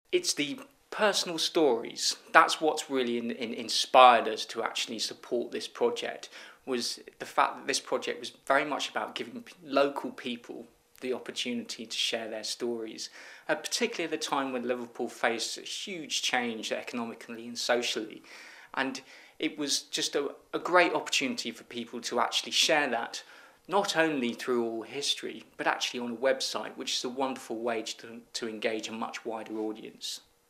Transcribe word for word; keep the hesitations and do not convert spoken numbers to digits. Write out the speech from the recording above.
It's the personal stories. That's what's really in, in, inspired us to actually support this project, was the fact that this project was very much about giving local people the opportunity to share their stories, uh, particularly at the time when Liverpool faced a huge change economically and socially. And it was just a, a great opportunity for people to actually share that, not only through oral history, but actually on a website, which is a wonderful way to, to engage a much wider audience.